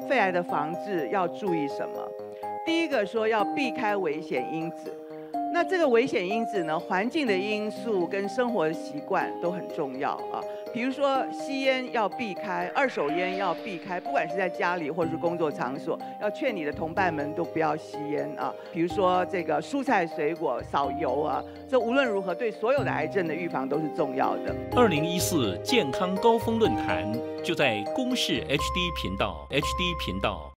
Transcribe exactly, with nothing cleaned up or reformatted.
肺癌的防治要注意什么？第一个说要避开危险因子。那这个危险因子呢，环境的因素跟生活的习惯都很重要啊。比如说吸烟要避开，二手烟要避开，不管是在家里或是工作场所，要劝你的同伴们都不要吸烟啊。比如说这个蔬菜水果少油啊，这无论如何对所有的癌症的预防都是重要的。 二零一四健康高峰论坛就在公视 H D 频道 ，H D 频道。